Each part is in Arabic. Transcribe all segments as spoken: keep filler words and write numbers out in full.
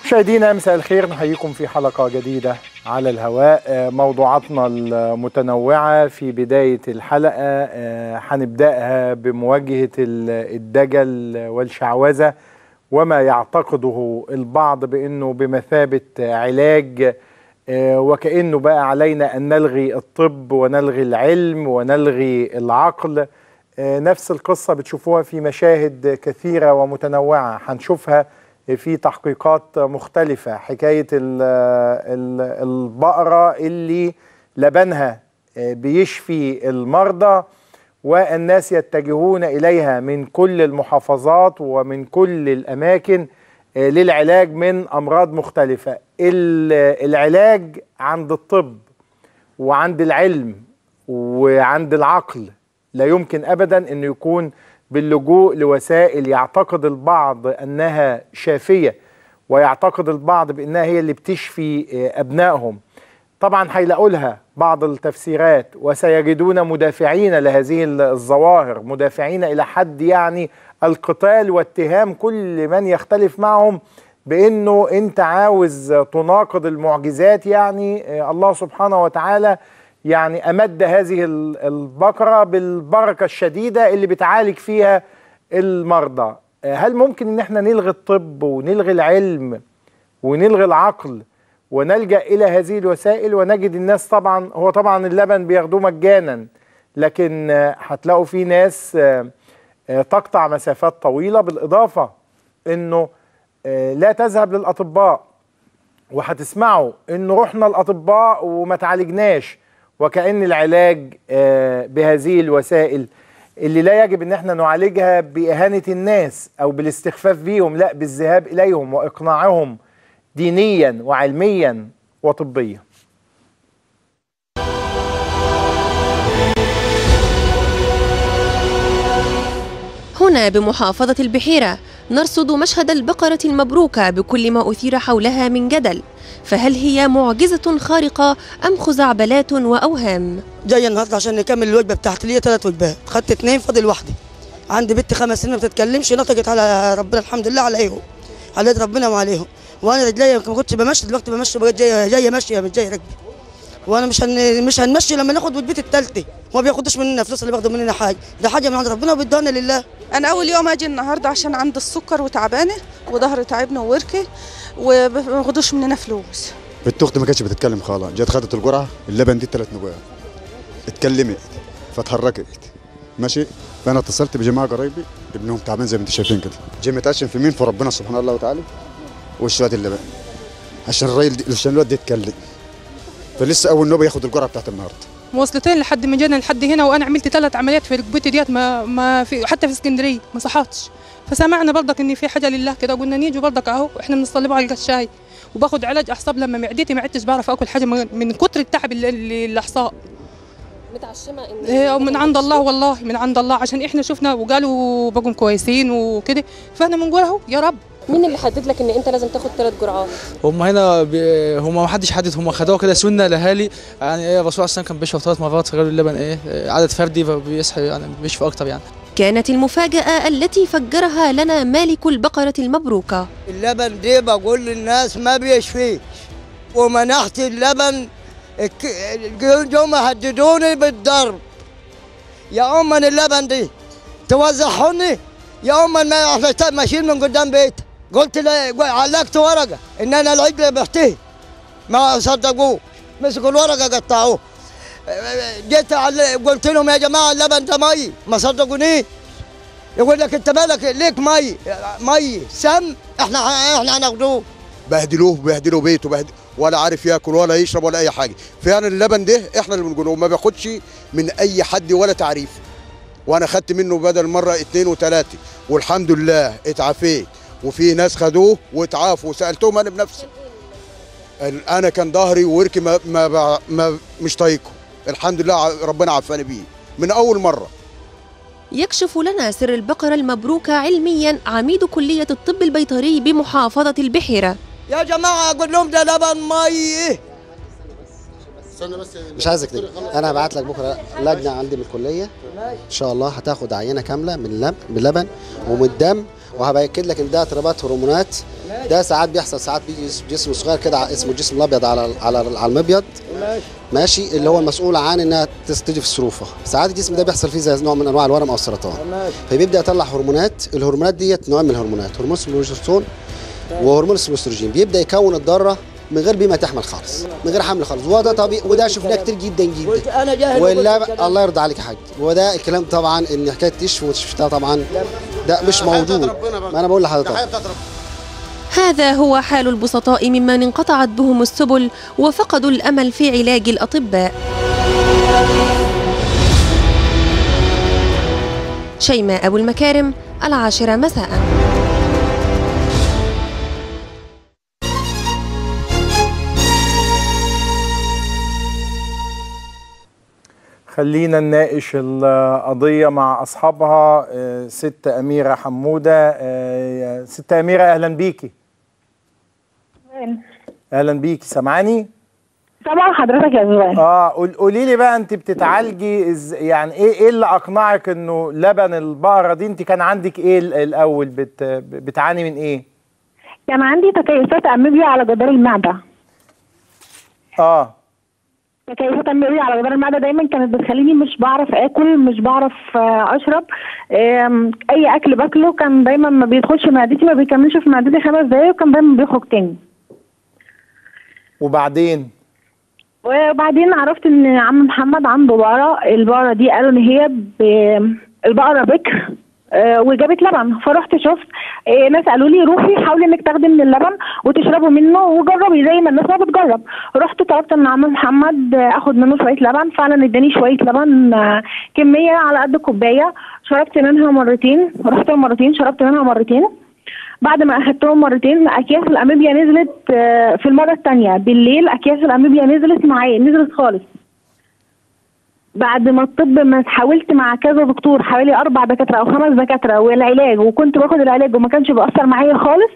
مشاهدينا مساء الخير، نحييكم في حلقة جديدة على الهواء. موضوعاتنا المتنوعة في بداية الحلقة هنبدأها بمواجهة الدجل والشعوذة وما يعتقده البعض بأنه بمثابة علاج، وكأنه بقى علينا أن نلغي الطب ونلغي العلم ونلغي العقل. نفس القصة بتشوفوها في مشاهد كثيرة ومتنوعة، هنشوفها في تحقيقات مختلفة. حكاية البقرة اللي لبنها بيشفي المرضى والناس يتجهون إليها من كل المحافظات ومن كل الأماكن للعلاج من أمراض مختلفة. العلاج عند الطب وعند العلم وعند العقل لا يمكن أبدا أن يكون باللجوء لوسائل يعتقد البعض أنها شافية ويعتقد البعض بأنها هي اللي بتشفي أبنائهم. طبعا هيلاقوا لها بعض التفسيرات وسيجدون مدافعين لهذه الظواهر، مدافعين إلى حد يعني القتال واتهام كل من يختلف معهم بأنه أنت عاوز تناقض المعجزات. يعني الله سبحانه وتعالى يعني أمد هذه البقرة بالبركة الشديدة اللي بتعالج فيها المرضى. هل ممكن ان احنا نلغي الطب ونلغي العلم ونلغي العقل ونلجأ إلى هذه الوسائل ونجد الناس؟ طبعا هو طبعا اللبن بياخدوه مجانا، لكن هتلاقوا في ناس تقطع مسافات طويلة، بالإضافة انه لا تذهب للأطباء. وهتسمعوا انه رحنا الأطباء وما تعالجناش، وكأن العلاج بهذه الوسائل اللي لا يجب ان احنا نعالجها بإهانة الناس او بالاستخفاف بيهم، لا، بالذهاب اليهم واقناعهم دينيا وعلميا وطبيا. هنا بمحافظة البحيرة نرصد مشهد البقرة المبروكة بكل ما أثير حولها من جدل، فهل هي معجزة خارقة أم خزعبلات وأوهام؟ جاية النهارده عشان نكمل الوجبة بتاعتي، ليا ثلاث وجبات، خدت اثنين فاضل واحدة. عندي بنت خمس سنين ما بتتكلمش، نطقت على ربنا الحمد لله عليهم، على يد ربنا وعليهم. وانا رجليا ما كنتش بمشي، دلوقتي بمشي، بقيت جايه جايه ماشيه مش جايه رجلي. وانا مش هن... مش هنمشي لما ناخد وجبتي الثالثه، وما بياخدوش مننا فلوس، اللي بياخدوا مننا حاجه، ده حاجه من عند ربنا وبيدونا لله. انا اول يوم اجي النهارده عشان عندي السكر وتعبانه وظهري تعبني ووركي وما بياخدوش مننا فلوس. بنت اختي ما كانتش بتتكلم خالص، جت خدت الجرعه اللبن دي ثلاث نجوات، اتكلمت فاتحركت ماشي. فانا اتصلت بجماعه قرايبي ابنهم تعبان زي ما انتم شايفين كده، جاي متعشم في مين؟ في ربنا سبحانه الله وتعالى وشويه اللبن عشان الراجل عشان الواد يتكلم. فلسه اول نوبه ياخد الجرعه بتاعت النهارده. مواصلتين لحد ما جينا لحد هنا، وانا عملت ثلاث عمليات في ركبتي ديت، ما ما في حتى في اسكندريه ما صحتش. فسمعنا برضك ان في حاجه لله كده، قلنا نيجي برضك اهو احنا بنصلي على الشاي وباخد علاج اعصاب. لما معدتي ما عدتش بعرف اكل حاجه من كتر التعب اللي الاعصاب. متعشمه ان ايه من عند الله، والله من عند الله، عشان احنا شفنا وقالوا بقوا كويسين وكده، فاحنا بنقول اهو يا رب. مين اللي حدد لك ان انت لازم تاخد ثلاث جرعات؟ هم هنا بي... هم ما حدش حدد، هم خدوها كده سنه لاهالي. يعني ايه، الرسول عليه الصلاه والسلام كان بيشرب ثلاث مرات، فقالوا اللبن ايه عدد فردي بيصحي يعني بيشفي اكتر يعني. كانت المفاجأة التي فجرها لنا مالك البقرة المبروكة. اللبن دي بقول للناس ما بيشفيش، ومنحت اللبن اليوم هددوني بالضرب. يا أم اللبن دي توزعوني، يا أم ما ماشيين من قدام بيتي. قلت له علقت ورقة إن أنا العجل بحتيه، ما صدقوه، مسكوا الورقة قطعوه. جيت قلت لهم يا جماعة اللبن ده مي، ما صدقوني. يقول لك أنت مالك ليك مي مي سم، إحنا إحنا هناخدوه. بهدلوه بهدلوا بيته بهدل، ولا عارف ياكل ولا يشرب ولا أي حاجة. فعلا اللبن ده إحنا اللي بنقوله، ما بياخدش من أي حد ولا تعريف. وأنا خدت منه بدل مرة اثنين وثلاثة، والحمد لله اتعافيت. وفي ناس خدوه واتعافوا وسالتهم انا بنفسي. انا كان ظهري ووركي ما, ما, ما مش طايقه، الحمد لله ربنا عافاني بيه من اول مره. يكشف لنا سر البقرة المبروكة علميا عميد كلية الطب البيطري بمحافظة البحيرة. يا جماعة أقول لهم ده لبن مي. مش عايزك تجي، أنا هبعت لك بكرة لجنة عندي من الكلية إن شاء الله، هتاخد عينة كاملة من اللبن من اللبن ومن الدم وهباكد لك ان ده اضطرابات هرمونات. ده ساعات بيحصل، ساعات بيجي جسم صغير كده اسمه الجسم الابيض على على على المبيض، ماشي، اللي هو المسؤول عن انها تستجيب في الصروفه. ساعات الجسم ده بيحصل فيه زي نوع من انواع الورم او السرطان، فبيبدا يطلع هرمونات. الهرمونات ديت نوع من الهرمونات، هرمون البروجسترون وهرمون الاستروجين، بيبدا يكون الذره من غير بما تحمل خالص، من غير حمل خالص، وده طبيعي، وده شفناه كتير جدا جدا. ولا الله يرضى عليك يا حاج، وده الكلام طبعا ان حكايه تشفي وتشفتها طبعا ده مش موجود. ما انا بقول لحضرتك هذا هو حال البسطاء ممن انقطعت بهم السبل وفقدوا الأمل في علاج الأطباء. شيماء أبو المكارم، العاشرة مساء. خلينا نناقش القضية مع أصحابها. ست أميرة حمودة. ست أميرة أهلا بيكي. أهلا بيكي، سامعاني؟ طبعا حضرتك يا زوال. اه قولي لي بقى، أنت بتتعالجي إز يعني إيه إيه اللي أقنعك إنه لبن البقرة دي؟ أنت كان عندك إيه الأول؟ بت بتعاني من إيه؟ كان عندي تكيسات أميبيا على جدار المعدة. اه تكيسات أميبيا على جدار المعدة دايما كانت بتخليني مش بعرف آكل، مش بعرف أشرب. أي أكل باكله كان دايما ما بيدخلش معدتي، ما بيكملش في معدتي خمس دقايق، وكان دايما بيخرج تاني. وبعدين؟ وبعدين عرفت ان عم محمد عنده بقره. البقره دي قالوا ان هي البقره بكر آه وجابت لبن. فرحت شفت آه ناس قالوا لي روحي حاولي انك تاخدي من اللبن وتشربي منه وجربي زي ما الناس ما بتجرب. رحت طلبت من عم محمد آه اخد منه شويه لبن. فعلا اداني شويه لبن آه كميه على قد كوبايه. شربت منها مرتين، رحت مرتين شربت منها مرتين. بعد ما اخدتهم مرتين اكياس الاميبيا نزلت في المره الثانيه بالليل. اكياس الاميبيا نزلت معايا، نزلت خالص. بعد ما الطب ما حاولت مع كذا دكتور، حوالي اربع دكاتره او خمس دكاتره، والعلاج، وكنت باخد العلاج وما كانش بيأثر معايا خالص.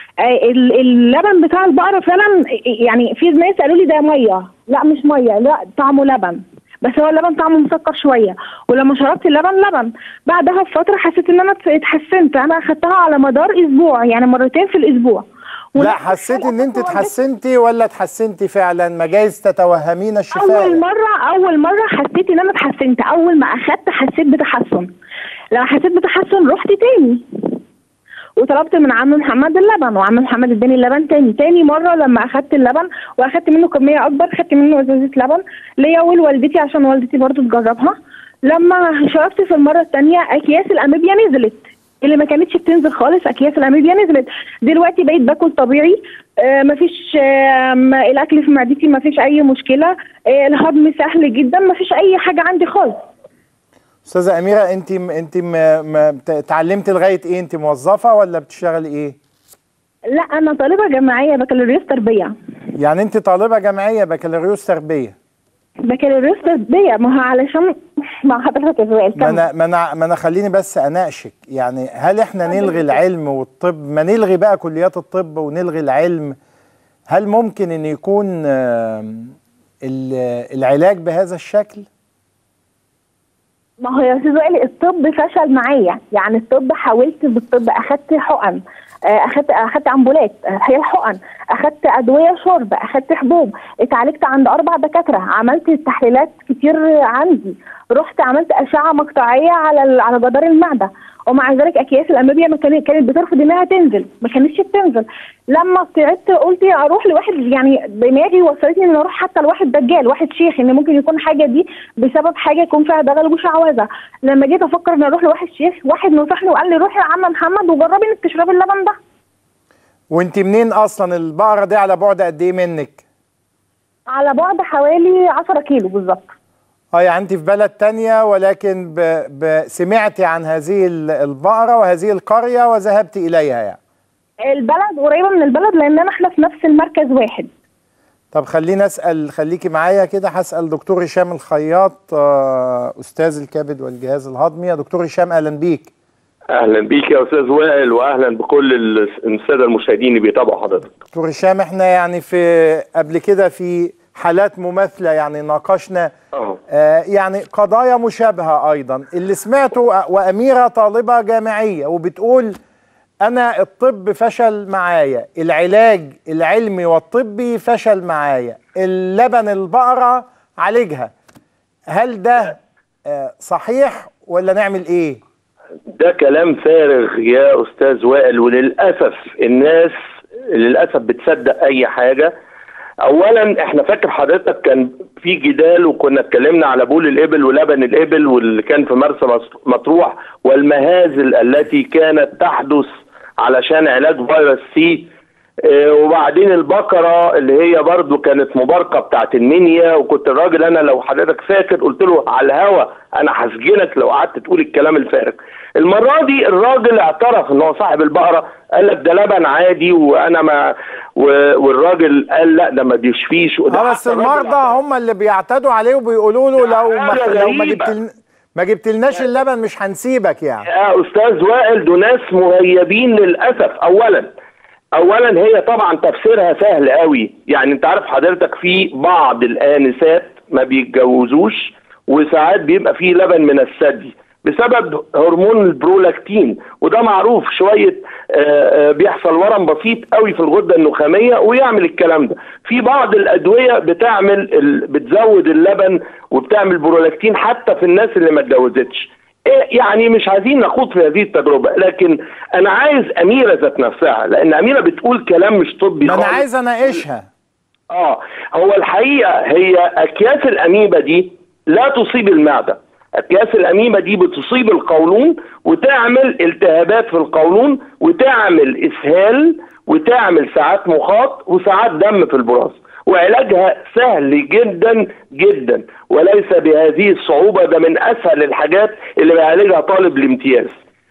اللبن بتاع البقره فعلا يعني في ناس قالوا لي ده ميه، لا مش ميه، لا طعمه لبن، بس هو اللبن طعمه مسكر شويه. ولما شربت اللبن لبن بعدها بفتره حسيت ان انا اتحسنت. انا اخدتها على مدار اسبوع، يعني مرتين في الاسبوع. لا حسيتي ان انت اتحسنتي ولا اتحسنتي فعلا؟ ما جايز تتوهمين الشفاء. اول مره اول مره حسيت ان انا اتحسنت. اول ما اخدت حسيت بتحسن. لما حسيت بتحسن رحت تاني وطلبت من عم محمد اللبن، وعم محمد اداني اللبن تاني. تاني مره لما اخدت اللبن واخدت منه كميه اكبر، اخدت منه ازازه لبن ليا ولوالدتي عشان والدتي برضو تجربها. لما شربت في المره الثانيه اكياس الاميبيا نزلت، اللي ما كانتش بتنزل خالص اكياس الاميبيا نزلت. دلوقتي بقيت باكل طبيعي، آه مفيش آه الاكل في معدتي مفيش اي مشكله، آه الهضم سهل جدا، مفيش اي حاجه عندي خالص. استاذه اميره، انت انت اتعلمتي لغايه ايه؟ انت موظفه ولا بتشتغلي ايه؟ لا انا طالبه جامعيه بكالوريوس تربيه. يعني انت طالبه جامعيه بكالوريوس تربيه؟ بكالوريوس تربيه. ما هو علشان مع حضرتك السؤال ما انا ما انا ما انا خليني بس اناقشك. يعني هل احنا نلغي العلم والطب، ما نلغي بقى كليات الطب ونلغي العلم؟ هل ممكن ان يكون العلاج بهذا الشكل؟ ما هو يا استاذ وائل الطب فشل معايا. يعني الطب حاولت بالطب، اخدت حقن، اخدت اخدت امبولات هي الحقن، اخدت ادويه شرب، اخدت حبوب، اتعالجت عند اربع دكاتره، عملت تحليلات كتير عندي، رحت عملت اشعه مقطعيه على على جدار المعده، ومع ذلك اكياس الاميبيا ما كانت كانت بترفض انها تنزل، ما كانتش بتنزل. لما طلعت قلت اروح لواحد، يعني دماغي وصلتني ان اروح حتى لواحد دجال، واحد شيخ، ان ممكن يكون حاجه دي بسبب حاجه يكون فيها دغل وشعوذه. لما جيت افكر ان اروح لواحد شيخ، واحد نصحني وقال لي روحي لعم محمد وجربي انك تشربي اللبن ده. وانت منين اصلا؟ البقره دي على بعد قد ايه منك؟ على بعد حوالي عشرة كيلو بالظبط. اه يعني انت في بلد تانية، ولكن ب... ب... سمعتي عن هذه البقرة وهذه القرية وذهبت إليها يعني؟ البلد قريبة من البلد لأننا احنا في نفس المركز واحد. طب خليني أسأل، خليكي معايا كده، هسأل دكتور هشام الخياط أستاذ الكبد والجهاز الهضمي. يا دكتور هشام أهلا بيك. أهلا بيك يا أستاذ وائل، وأهلا بكل السادة المشاهدين اللي بيتابعوا حضرتك. دكتور هشام، احنا يعني في قبل كده في حالات مماثلة يعني ناقشنا آه يعني قضايا مشابهة أيضا. اللي سمعته وأميرة طالبة جامعية وبتقول انا الطب فشل معايا، العلاج العلمي والطبي فشل معايا، اللبن البقرة عالجها، هل ده صحيح ولا نعمل ايه؟ ده كلام فارغ يا استاذ وائل، وللاسف الناس للاسف بتصدق اي حاجه. اولا احنا فاكر حضرتك كان في جدال وكنا اتكلمنا على بول الابل ولبن الابل واللي كان في مرسى مطروح والمهازل التي كانت تحدث علشان علاج فيروس سي، اه وبعدين البقره اللي هي برضو كانت مباركه بتاعت المنيا، وكنت الراجل انا لو حضرتك فاكر قلت له على الهوا انا هسجنك لو قعدت تقول الكلام الفارغ. المره دي الراجل اعترف ان هو صاحب البقره، قال لك ده لبن عادي وانا ما والراجل قال لا ده ما بيشفيش. اه بس المرضى هم اللي بيعتدوا عليه وبيقولوا له لو ما لو ما جبت ما جبتلناش اللبن مش هنسيبك يعني. يا استاذ وائل دول ناس مغيبين للاسف. اولا اولا هي طبعا تفسيرها سهل قوي، يعني انت عارف حضرتك في بعض الانسات ما بيتجوزوش وساعات بيبقى فيه لبن من الثدي بسبب هرمون البرولاكتين، وده معروف شويه آآ آآ بيحصل ورم بسيط قوي في الغده النخاميه ويعمل الكلام ده. في بعض الادويه بتعمل بتزود اللبن وبتعمل برولاكتين حتى في الناس اللي ما اتجوزتش. يعني مش عايزين نخوض في هذه التجربه، لكن انا عايز اميره ذات نفسها، لان اميره بتقول كلام مش طبي خالص. انا عايز اناقشها. اه هو الحقيقه هي اكياس الاميبا دي لا تصيب المعده، اكياس الاميبا دي بتصيب القولون وتعمل التهابات في القولون وتعمل اسهال وتعمل ساعات مخاط وساعات دم في البراز، وعلاجها سهل جدا جدا وليس بهذه الصعوبه، ده من اسهل الحاجات اللي بيعالجها طالب الامتياز.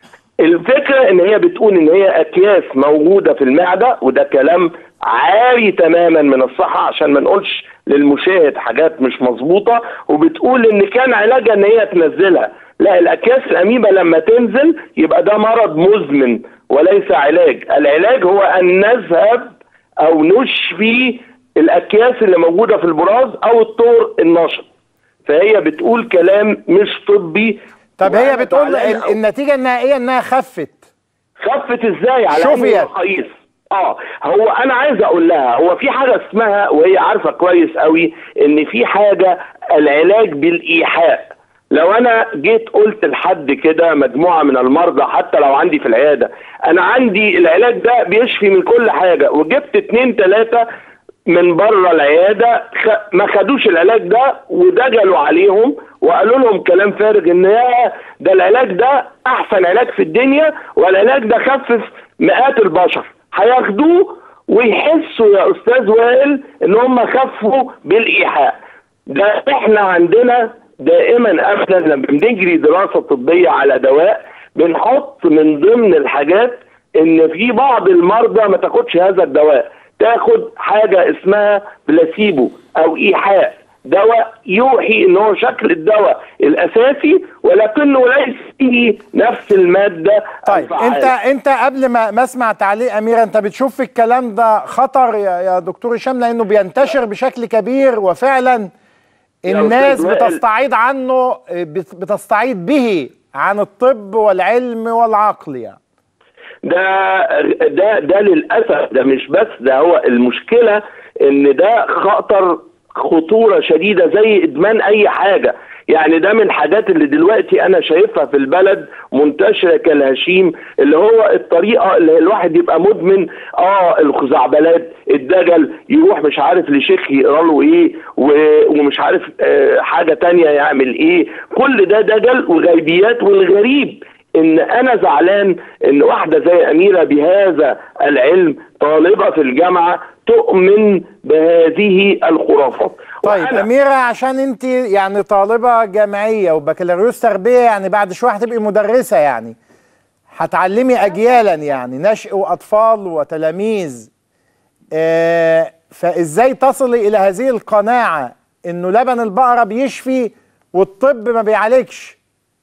الفكره ان هي بتقول ان هي اكياس موجوده في المعده، وده كلام عاري تماما من الصحه عشان ما نقولش للمشاهد حاجات مش مظبوطه، وبتقول ان كان علاجها ان هي تنزلها. لا، الاكياس الاميبا لما تنزل يبقى ده مرض مزمن وليس علاج. العلاج هو ان نذهب او نشفي الاكياس اللي موجوده في البراز او الطور النشط. فهي بتقول كلام مش طبي. طب هي بتقول النتيجه النهائيه انها خفت. خفت ازاي؟ على شوفي مقاييس. اه هو انا عايز اقول لها هو في حاجه اسمها، وهي عارفه كويس قوي ان في حاجه العلاج بالايحاء. لو انا جيت قلت لحد كده مجموعه من المرضى حتى لو عندي في العياده انا عندي العلاج ده بيشفي من كل حاجه، وجبت اتنين تلاته من بره العياده ما خدوش العلاج ده ودجلوا عليهم وقالوا لهم كلام فارغ ان ده العلاج ده احسن علاج في الدنيا والعلاج ده خفف مئات البشر، هياخدوه ويحسوا يا استاذ وائل ان هم خفوا بالايحاء. ده احنا عندنا دائما ابدا لما بنجري دراسه طبيه على دواء بنحط من ضمن الحاجات ان في بعض المرضى ما تاخدش هذا الدواء، تاخد حاجه اسمها بلاسيبو او ايحاء، دواء يوحي ان هو شكل الدواء الاساسي ولكنه ليس فيه نفس الماده. طيب الفعال. انت انت قبل ما ما اسمع تعليق اميره، انت بتشوف في الكلام ده خطر يا, يا دكتور هشام؟ لانه بينتشر بشكل كبير وفعلا الناس بتستعيض عنه، بتستعيض به عن الطب والعلم والعقل يعني. ده ده ده للاسف ده مش بس ده، هو المشكله ان ده خطر خطوره شديده زي ادمان اي حاجه. يعني ده من الحاجات اللي دلوقتي انا شايفها في البلد منتشره كالهشيم، اللي هو الطريقه اللي الواحد يبقى مدمن اه الخزعبلات، الدجل، يروح مش عارف لشيخ يقرا له ايه ومش عارف آه حاجه تانية يعمل ايه، كل ده دجل وغيبيات. والغريب ان انا زعلان ان واحده زي اميره بهذا العلم طالبه في الجامعه تؤمن بهذه الخرافات. طيب اميره، عشان انت يعني طالبه جامعيه وبكالوريوس تربيه، يعني بعد شويه هتبقي مدرسه، يعني هتعلمي اجيالا، يعني نشئ اطفال وتلاميذ، آه فازاي تصلي الى هذه القناعه انه لبن البقره بيشفي والطب ما بيعالجش؟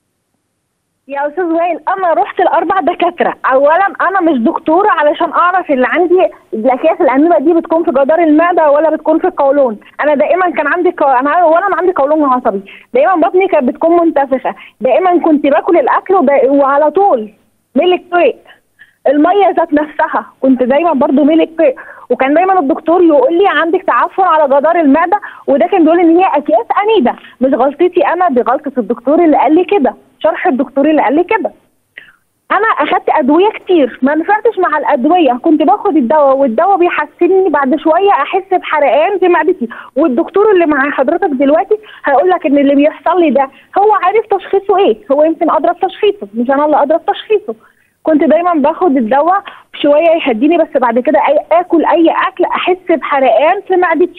يا استاذ وائل، انا رحت لاربع دكاتره. اولا انا مش دكتوره علشان اعرف اللي عندي الاكياس الاميبا دي بتكون في جدار المعده ولا بتكون في القولون. انا دائما كان عندي ك... انا اولا عندي قولون عصبي، دائما بطني كانت بتكون منتفخه، دائما كنت باكل الاكل وب... وعلى طول ملك تويت. الميه ذات نفسها كنت دايما برضو ملك، وكان دايما الدكتور يقول لي عندك تعفن على جدار المعده، وده كان بيقول ان هي اكياس انيده، مش غلطتي انا، دي غلطه الدكتور اللي قال لي كده، شرح الدكتور اللي قال لي كده. انا اخدت ادويه كتير ما نفعتش مع الادويه، كنت باخد الدواء والدواء بيحسنني، بعد شويه احس بحرقان في معدتي، والدكتور اللي مع حضرتك دلوقتي هيقول لك ان اللي بيحصل لي ده هو عارف تشخيصه ايه، هو يمكن ادرى تشخيصه مش انا اللي ادرى تشخيصه. كنت دايما باخد الدواء شويه يهديني، بس بعد كده أي اكل اي اكل احس بحرقان في معدتي.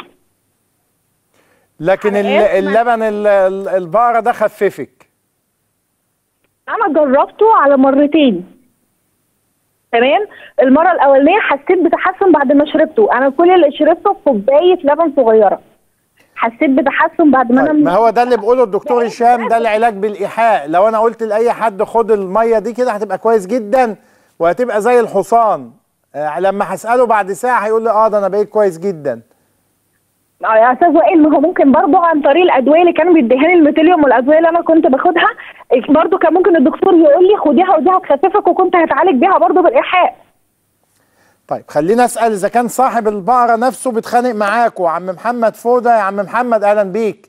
لكن اللبن البقره ده خففك؟ انا جربته على مرتين، تمام. المره الاولانيه حسيت بتحسن بعد ما شربته، انا كل اللي شربته في كوبايه لبن صغيره، حسيت بتحسن بعد ما طيب انا. ما هو ده اللي بيقوله الدكتور هشام، ده العلاج بالايحاء. لو انا قلت لاي حد خد الميه دي كده هتبقى كويس جدا وهتبقى زي الحصان، آه لما هساله بعد ساعه هيقول لي اه ده انا بقيت كويس جدا. اه يا استاذ وائل، ما هو ممكن برضه عن طريق الادويه اللي كانوا بيديهاني الميتيليوم والادويه اللي انا كنت باخدها، برضه كان ممكن الدكتور يقول لي خديها ودي هتخففك، وكنت هتعالج بيها برضه بالايحاء. طيب خلينا اسال اذا كان صاحب البقره نفسه بيتخانق معاكوا. عم محمد فوده، يا عم محمد اهلا بيك.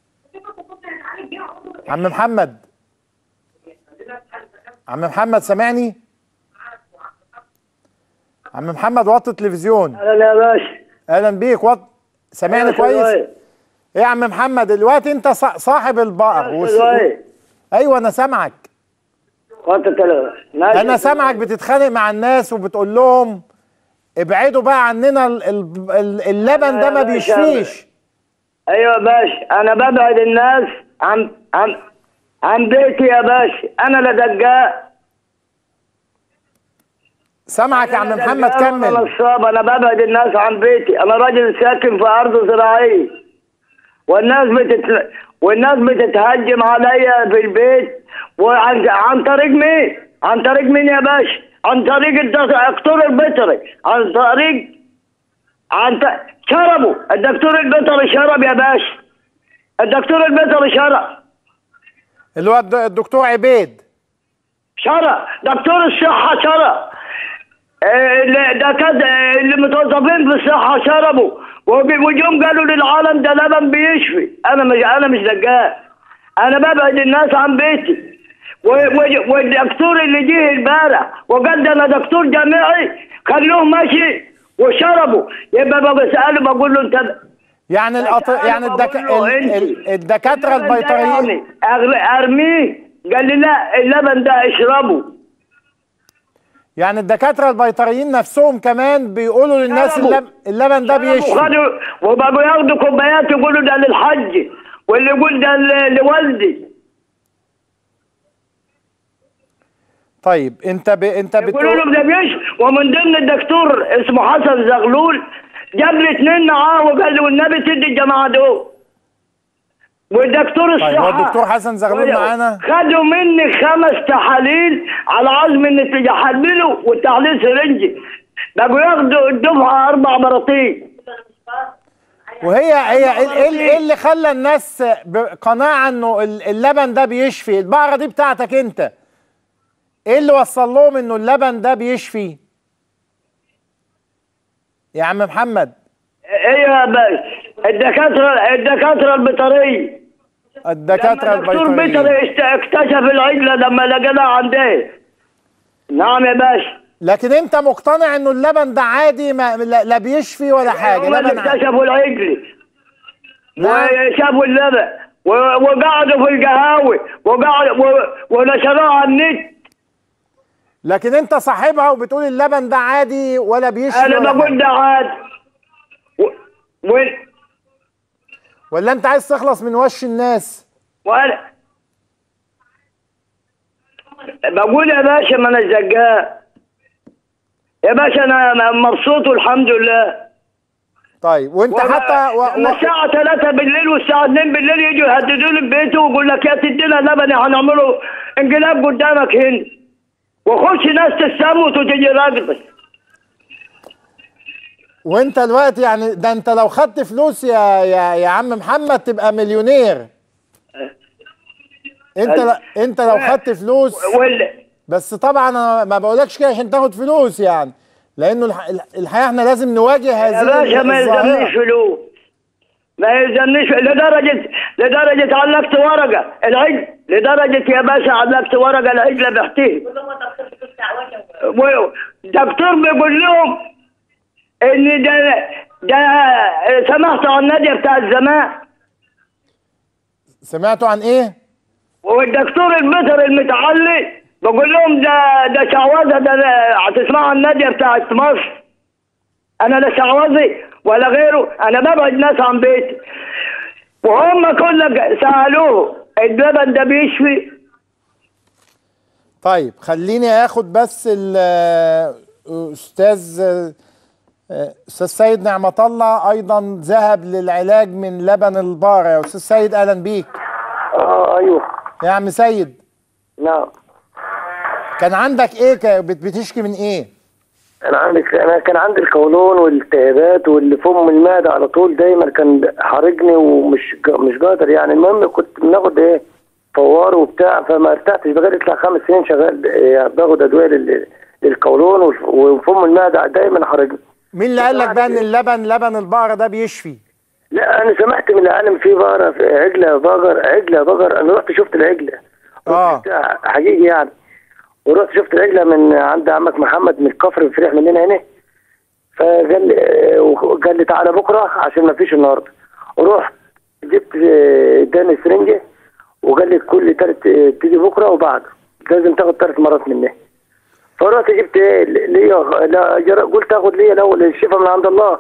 عم محمد، عم محمد سامعني؟ عم محمد وطي التلفزيون. اهلا يا باشا. اهلا بيك، وط سامعني كويس؟ ايه يا عم محمد دلوقتي انت صاحب البقر وس... ايوه انا سامعك. انا سامعك بتتخانق مع الناس وبتقول لهم ابعدوا بقى عننا، اللبن ده ما بيشفيش. ايوه يا باشا، انا ببعد الناس عن عن عن بيتي يا باشا، انا لا دجال. سامعك يا عم محمد، كمل. انا نصاب، انا ببعد الناس عن بيتي، انا راجل ساكن في ارض زراعيه، والناس بتت والناس بتتهجم عليا في البيت، وعن عن طريق مين؟ عن طريق مين يا باشا؟ عن طريق الدكتور البيطري، عن طريق عن ط... شربوا الدكتور البيطري، شرب يا باشا، الدكتور البيطري شرب، اللي هو الدكتور عبيد شرب، دكتور الصحه شرب، دكاتره اللي متوظفين في الصحه شربوا، وجم قالوا للعالم ده لبن بيشفي. انا مش انا مش دجال، انا ببعد الناس عن بيتي. والدكتور اللي جه البارح وقال ده انا دكتور جامعي خلوه ماشي وشربوا، يبقى بساله بقول له انت يعني الأط... يعني الدك... ال... الدكاتره البيطريين ارميه، قال لي لا اللبن ده اشربه. يعني الدكاتره البيطريين نفسهم كمان بيقولوا للناس اللب... اللبن ده بيشفي، وبقوا ياخدوا كوبايات يقولوا ده للحج، واللي يقول ده لوالدي. طيب انت ب... انت بتقول يقولوا له ده بيشفي، ومن ضمن الدكتور اسمه حسن زغلول جاب لي اثنين معاه وقال لي والنبي تدي الجماعه دول. والدكتور الصحه طيب هو الدكتور حسن زغلول معانا خدوا مني خمس تحاليل على عزم ان يحللوا والتحليل سرنجي، بقوا ياخدوا الدفعه اربع مراتين. وهي هي ايه اللي خلى الناس بقناعه انه اللبن ده بيشفي؟ البقره دي بتاعتك انت، ايه اللي وصل لهم انه اللبن ده بيشفي يا عم محمد؟ ايه يا باشا، الدكاتره الدكاتره البيطريه الدكاتره البيطريه الدكتور بيطري اكتشف العجله لما لقيناها عنده. نعم يا باشا. لكن انت مقتنع انه اللبن ده عادي، ما لا بيشفي ولا حاجه؟ هم اللي اكتشفوا العجل وشافوا اللبن وقعدوا في القهاوي وقعدوا ونشروها على النت. لكن انت صاحبها وبتقول اللبن ده عادي ولا بيشفي؟ انا بقول ده عادي. و... و... ولا انت عايز تخلص من وش الناس؟ وانا بقول يا باشا ما انا زجاج يا باشا، انا مبسوط والحمد لله. طيب وانت حتى و... و... الساعه ثلاثة بالليل والساعه اتنين بالليل يجوا يهددوا لي ببيته ويقول لك يا تدينا لبن هنعمله انقلاب قدامك هنا، وخش ناس تستموت وتجي راقصه. وانت دلوقتي يعني ده انت لو خدت فلوس يا يا يا عم محمد تبقى مليونير. انت ل... انت لو خدت فلوس وال... بس طبعا انا ما بقولكش كده عشان تاخد فلوس يعني، لانه الح... الحقيقه احنا لازم نواجه هذه يا باشا ما يلزمنيش فلوس، ما يلزمنيش لدرجه لدرجه علقت ورقه العجل، لدرجه يا باشا علقت ورقه العجله بحتيه. دكتور بيقول لهم ان ده ده سمعتوا عن الناديه بتاع الزمان. سمعتوا عن ايه؟ والدكتور البيطري المتعلي بقول لهم ده ده شعوذه، ده هتسمعوا عن الناديه بتاعت مصر. انا لا شعوذي ولا غيره، انا ببعد ناس عن بيتي. وهم كلهم سالوه اللبن ده بيشفي؟ طيب خليني اخد بس الاستاذ استاذ سيد نعمة الله، ايضا ذهب للعلاج من لبن البقرة. يا استاذ سيد اهلا بيك. اه ايوه يا عم سيد. نعم. كان عندك ايه؟ بتشكي من ايه؟ انا عندي انا كان عندي القولون والالتهابات واللي فم المعده على طول، دايما كان حارجني ومش مش قادر يعني. المهم كنت بناخد ايه فوار وبتاع، فما ارتحتش بقالي يطلع خمس سنين شغال يعني باخد ادويه للقولون وفم المعده دايما حارجني. مين اللي قال لك بقى ان اللبن لبن البقره ده بيشفي؟ لا انا سمعت من العالم في بقره في عجله بقر عجله بقر انا رحت شفت العجله اه حقيقي يعني، ورحت شفت العجله من عند عمك محمد من الكفر فريح مننا هنا، فقال لي قال لي تعالى بكره عشان ما فيش النهارده. ورحت جبت اداني سرنجه وقال لي كل تلت تيجي بكره وبعده لازم تاخد ثلاث مرات مني. فرحت جبت ايه ليا لا قلت اخد ليا الاول الشفاء من عند الله.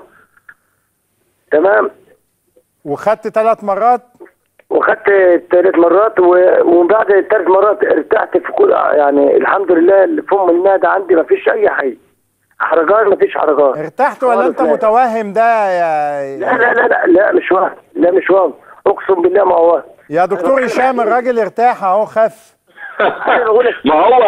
تمام. وخدت ثلاث مرات؟ وخدت ثلاث مرات ومن بعد الثلاث مرات ارتحت في كل يعني الحمد لله. فم المعده عندي ما فيش اي حاجه، حرجان ما فيش حرجان. ارتحت ولا انت لا. متوهم ده يا لا لا لا لا, لا مش واهم، لا مش واهم اقسم بالله ما هو. يا دكتور هشام الراجل ارتاح اهو خف. ما هو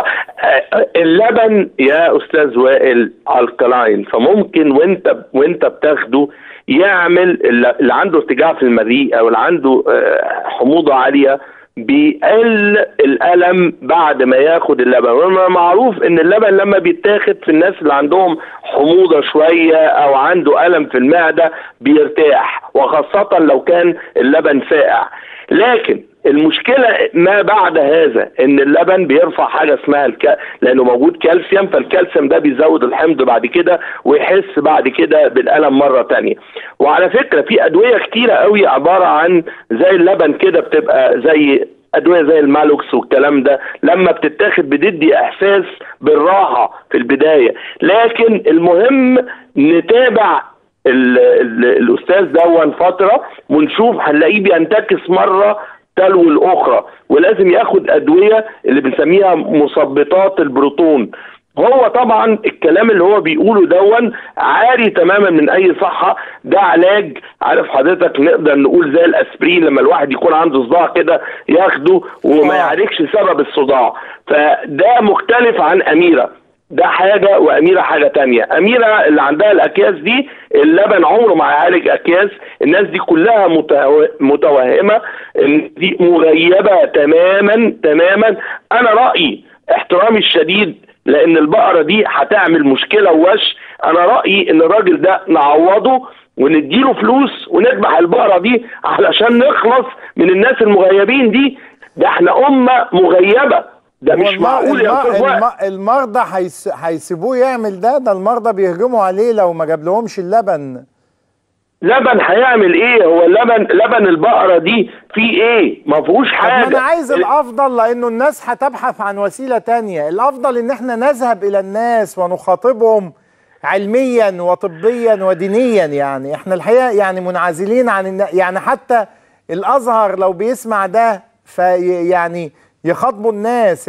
اللبن يا استاذ وائل الكلاين، فممكن وانت وانت بتاخده يعمل اللي عنده ارتجاع في المريء او اللي عنده حموضه عاليه بيقل الالم بعد ما ياخد اللبن. ومعروف ان اللبن لما بيتاخد في الناس اللي عندهم حموضه شويه او عنده الم في المعده بيرتاح، وخاصه لو كان اللبن ساقع. لكن المشكلة ما بعد هذا ان اللبن بيرفع حاجة اسمها الك... لانه موجود كالسيوم، فالكالسيوم ده بيزود الحمض بعد كده ويحس بعد كده بالألم مرة تانية. وعلى فكرة في ادوية كتيرة قوي عبارة عن زي اللبن كده، بتبقى زي ادوية زي المالوكس والكلام ده، لما بتتاخد بتدي احساس بالراحة في البداية. لكن المهم نتابع ال... ال... الاستاذ دون فترة ونشوف، هنلاقيه بينتكس مرة تلو الاخرى، ولازم ياخد ادويه اللي بنسميها مثبطات البروتون. هو طبعا الكلام اللي هو بيقوله دون عاري تماما من اي صحه، ده علاج عارف حضرتك نقدر نقول زي الاسبرين لما الواحد يكون عنده صداع كده ياخده وما يعالجش سبب الصداع. فده مختلف عن اميره، ده حاجة وأميرة حاجة تانية. أميرة اللي عندها الأكياس دي اللبن عمره ما هيعالج أكياس. الناس دي كلها متوهمة إن دي مغيبة تماما تماما. أنا رأيي احترامي الشديد لأن البقرة دي هتعمل مشكلة ووش، أنا رأيي إن الراجل ده نعوضه ونديله فلوس ونذبح البقرة دي علشان نخلص من الناس المغيبين دي. ده احنا أمة مغيبة، ده مش معقول يا استاذ وائل. المرضى هيسيبوه يعمل ده؟ ده المرضى بيهجموا عليه لو ما جابلهمش اللبن. لبن هيعمل ايه؟ هو اللبن لبن البقره دي فيه ايه؟ ما فيهوش حاجه. طب انا عايز الافضل، لانه الناس هتبحث عن وسيله تانية. الافضل ان احنا نذهب الى الناس ونخاطبهم علميا وطبيا ودينيا. يعني احنا الحقيقه يعني منعزلين عن النا... يعني حتى الازهر لو بيسمع ده فيعني يخاطبوا الناس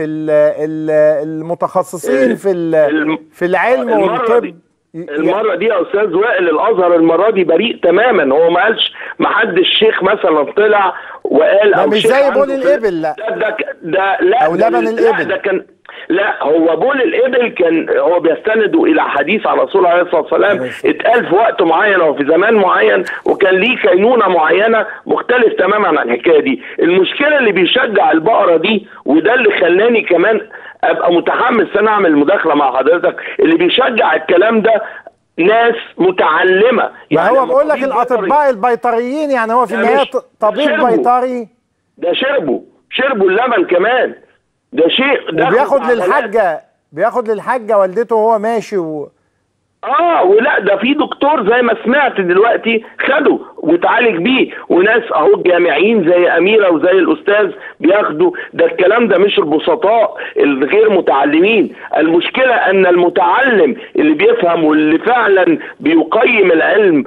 المتخصصين في في العلم والطب. المره دي يا استاذ وائل الازهر المره دي بريء تماما. هو ما قالش، ما حدش شيخ مثلا طلع وقال او مش زي بول الابل. لا ده ده, ده لا او لبن الابل. ده كان لا هو بول الابل كان هو بيستند الى حديث عن الرسول عليه الصلاه والسلام اتقال في وقت معين او في زمان معين، وكان ليه كينونه معينه مختلف تماما عن الحكايه دي. المشكله اللي بيشجع البقره دي وده اللي خلاني كمان ابقى متحمس انا اعمل مداخله مع حضرتك. اللي بيشجع الكلام ده ناس متعلمه. يعني هو بقول لك الاطباء البيطريين، يعني هو في النهايه طبيب بيطري. ده شربوا شربوا اللبن كمان، ده شيء ده بياخد للحاجه بياخد للحاجه والدته وهو ماشي و... اه ولا ده في دكتور زي ما سمعت دلوقتي خده وتعالج بيه، وناس اهو جامعيين زي اميره وزي الاستاذ بياخدوا. ده الكلام ده مش البسطاء الغير متعلمين. المشكله ان المتعلم اللي بيفهم واللي فعلا بيقيم العلم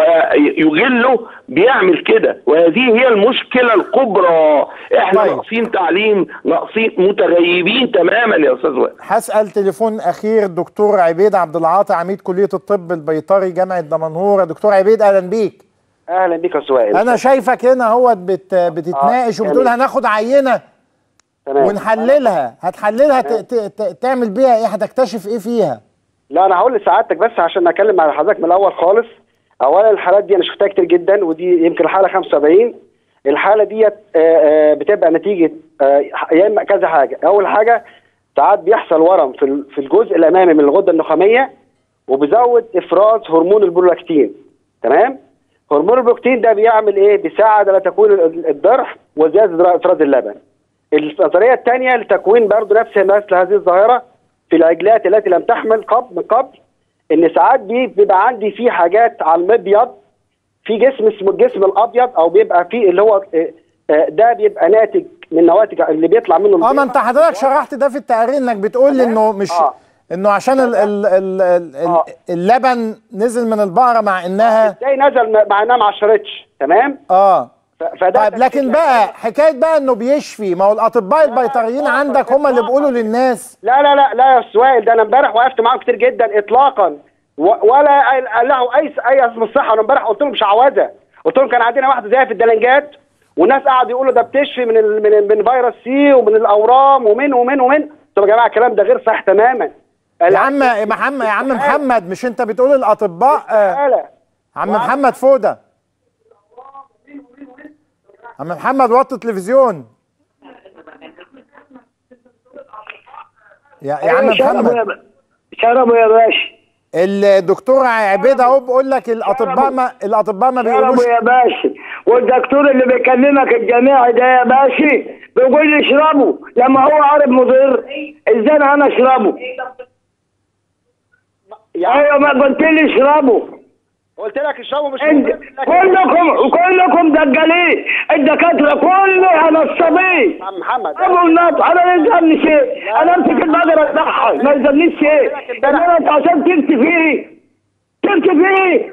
ويجله بيعمل كده، وهذه هي المشكله الكبرى. احنا طيب. ناقصين تعليم، ناقصين، متغيبين تماما يا استاذ وائل. هسال تليفون اخير دكتور عبيد عبد العاطي، عميد كليه الطب البيطري جامعه دمنهور. دكتور عبيد اهلا بيك. اهلا بيك يا سؤال. انا شايفك هنا اهوت بت بتتناقش آه. وبتقول هناخد عينه تمام ونحللها. هتحللها تعمل بيها ايه؟ هتكتشف ايه فيها؟ لا انا هقول لسعادتك بس عشان اتكلم مع حضرتك من الاول خالص. اولا الحالات دي انا شفتها كتير جدا، ودي يمكن الحاله خمسة وسبعين. الحاله ديت بتبقى نتيجه يا اما كذا حاجه. اول حاجه ساعات بيحصل ورم في في الجزء الامامي من الغده النخاميه، وبيزود افراز هرمون البرولاكتين. تمام؟ هرمون البرولاكتين ده بيعمل ايه؟ بيساعد على تكوين الضرع وزياده افراز اللبن. النظريه الثانيه لتكوين برضه نفس مثل هذه الظاهره في العجلات التي لم تحمل قبل من قبل، ان ساعات بيبقى عندي في حاجات على المبيض في جسم اسمه الجسم الابيض، او بيبقى فيه اللي هو ده بيبقى ناتج من نواتج اللي بيطلع منه. اه ما انت حضرتك شرحت ده في التقرير، انك بتقول انه مش آه. انه عشان ال ال ال ال آه. اللبن نزل من البقره مع انها ازاي نزل مع انها ما عشرتش. تمام؟ اه فده طيب لكن بقى حكايه بقى انه بيشفي، ما هو الاطباء البيطريين عندك هم اللي بيقولوا للناس. لا لا لا لا يا سؤال، ده انا امبارح وقفت معاهم كتير جدا اطلاقا، ولا قال له اي اي اسم الصحه. انا امبارح قلت لهم مش عوازه، قلت لهم كان عندنا واحده زي في الدلنجات والناس قعدوا يقولوا ده بتشفي من ال من من فيروس سي ومن الاورام ومن ومن ومن. طب يا جماعه الكلام ده غير صحيح تماما. يا عم يا محمد يا عم محمد مش انت بتقول الاطباء آه عم محمد فوده. عم محمد وطي التلفزيون. يا, يا عم محمد شربوا يا باشا. الدكتور عبيد اهو بيقول لك الاطباء ما الاطباء ما بيقولوش. شربوا يا باشا، والدكتور اللي بيكلمك الجامعي ده يا باشا بيقول لي اشربوا لما هو عارف مضر. ازاي انا اشربه؟ ايوه ما قلت لي اشربوا. قلت لك اشربوا مش كلكم كلكم دجالين، الدكاتره كلها نصابين. عم محمد ابو النط انا ما يلزمني شيء، انا امسك البقره اذبحها ما يلزمنيش شيء. انما انت عشان تفتي فيه تفتي فيه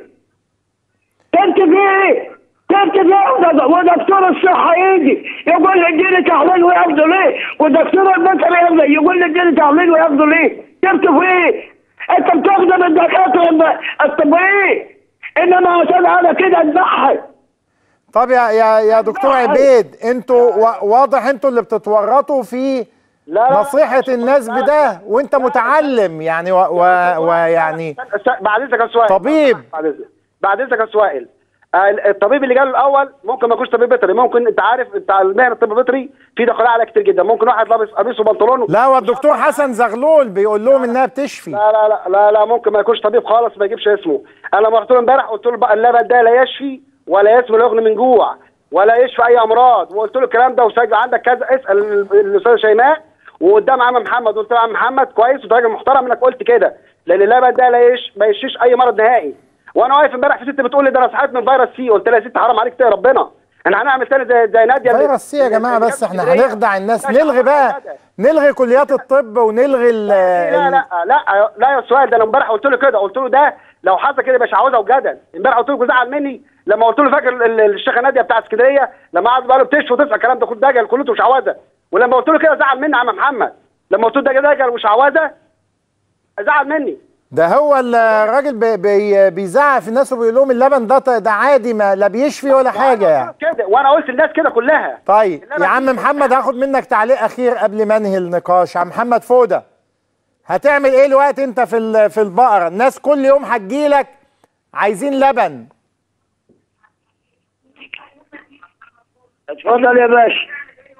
تفتي فيه تفتي فيه ودكتور الصحه يجي يقول لي اديني تحليل وياخده ليه؟ ودكتور البشري يقول لي اديني تحليل وياخده ليه؟ تفتي فيه؟ انت بتخدم الدكاتره الطبيعيين، انما عشان انا كده اذبحها. طب يا يا يا دكتور عبيد، انتوا واضح انتوا اللي بتتورطوا في نصيحه الناس بده، وانت متعلم يعني ويعني بعد اذنك يا سؤال طبيب. بعد اذنك يا سؤال، الطبيب اللي جاله الاول ممكن ما يكونش طبيب بيطري، ممكن انت عارف بتاع المهنه الطب البيطري في دخلاء على كتير جدا، ممكن واحد لابس قميص وبنطلون. لا والدكتور حسن زغلول بيقول لهم انها بتشفي. لا لا لا لا, لا ممكن ما يكونش طبيب خالص، ما يجيبش اسمه. انا لما رحت له امبارح قلت له بقى اللبن ده لا يشفي ولا يسمى لا يغني من جوع ولا يشفي اي امراض، وقلت له الكلام ده وسجل عندك كذا. اسال الاستاذه شيماء وقدام عم محمد، قلت له عم محمد كويس وانت راجل محترم انك قلت كده، لان اللبن ده لا يش ما يشفيش اي مرض نهائي. وانا واقف امبارح في ست بتقول لي ده انا صحيت من فيروس سي، قلت لها يا ست حرام عليك يا ربنا، احنا هنعمل تاني زي زي ناديه فيروس سي يا جماعه. بس احنا هنخدع الناس، نلغي بقى نلغي كليات الطب ونلغي ال لا لا لا لا يا سؤال. ده انا امبارح قلت له كده، قلت له ده لو حصل كده مش عاوزه وجدل. امبارح قلت له زعل مني لما قلت له فاكر الشيخه ناديه بتاع اسكندريه لما قعد قال له بتشفي وتسال الكلام ده كله دجل كلته مش عوازه، ولما قلت له كده زعل مني عم محمد، لما قلت له ده دجل ومش عوازه زعل مني. ده هو الراجل بي بي بيزعق في الناس وبيقول لهم اللبن ده ده عادي ما لا بيشفي ولا حاجه يعني كده، وانا قلت للناس كده كلها. طيب يا عم محمد هاخد منك تعليق اخير قبل ما انهي النقاش. عم محمد فوده، هتعمل ايه الوقت انت في في البقره؟ الناس كل يوم هتجيلك عايزين لبن. اتفضل يا باشا.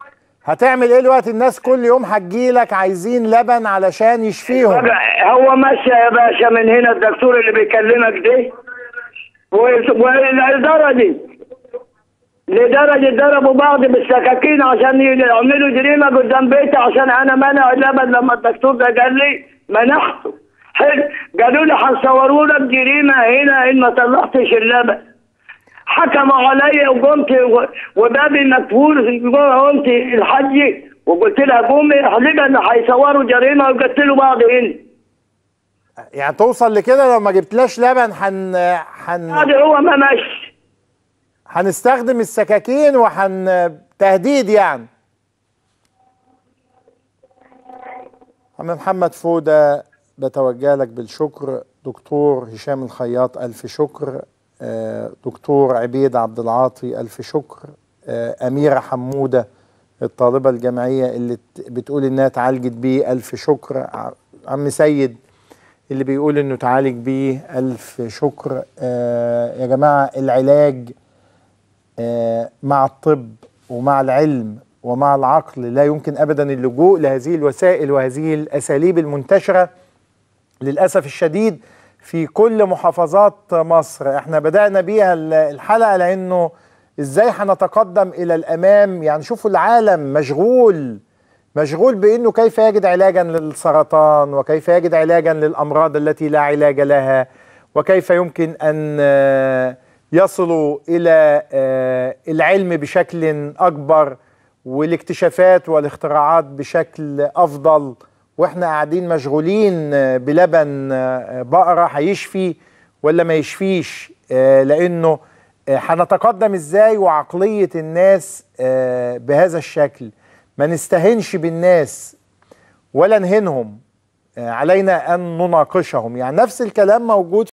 هتعمل ايه دلوقتي؟ الناس كل يوم هتجيلك عايزين لبن علشان يشفيهم. هو ماشي يا باشا من هنا الدكتور اللي بيكلمك ده والإدارة دي لدرجة ضربوا بعض بالسكاكين عشان يعملوا جريمة قدام بيتي عشان أنا منع اللبن. لما الدكتور ده قال لي منحته، حلو، قالوا لي هنصوروا لك جريمة هنا إن ما طلعتش اللبن. حكموا عليا وقمت وبابي مقفول، قمت الحج وقلت لها قومي احلبها ان هيصوروا جريمة وقتلوا بعض هنا. يعني توصل لكده لو ما جبتلاش لبن حن حن هذا هو ما ماشي، هنستخدم السكاكين وحن تهديد يعني. عم محمد فودة بتوجه لك بالشكر. دكتور هشام الخياط ألف شكر. دكتور عبيد عبد العاطي ألف شكر. أميرة حمودة الطالبة الجامعية اللي بتقول إنها اتعالجت بيه ألف شكر. عم سيد اللي بيقول إنه اتعالج بيه ألف شكر. يا جماعة العلاج مع الطب ومع العلم ومع العقل لا يمكن أبدا اللجوء لهذه الوسائل وهذه الأساليب المنتشرة للأسف الشديد في كل محافظات مصر. احنا بدأنا بيها الحلقة لأنه ازاي هنتقدم إلى الأمام. يعني شوفوا العالم مشغول مشغول بأنه كيف يجد علاجا للسرطان وكيف يجد علاجا للأمراض التي لا علاج لها وكيف يمكن أن يصلوا إلى العلم بشكل أكبر والاكتشافات والاختراعات بشكل أفضل، واحنا قاعدين مشغولين بلبن بقرة هيشفي ولا ما يشفيش. لأنه هنتقدم ازاي وعقلية الناس بهذا الشكل؟ ما نستهنش بالناس ولا نهنهم، علينا أن نناقشهم. يعني نفس الكلام موجود